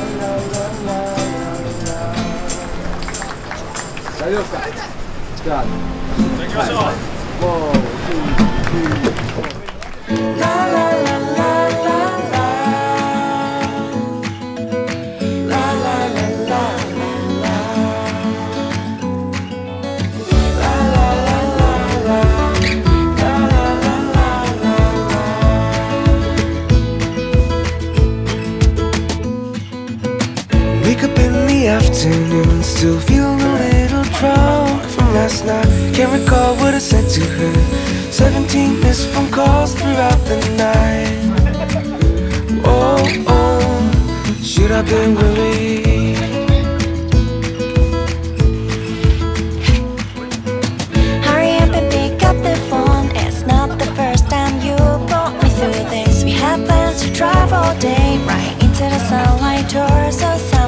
大丈夫ですか。じゃあ、行きましょう。もう、 Wake up in the afternoon, still feeling a little drunk from last night. Can't recall what I said to her. 17 missed phone calls throughout the night. Oh, oh, should I been worried? Hurry up and pick up the phone. It's not the first time you brought me through this. We had plans to drive all day right into the sunlight, torso.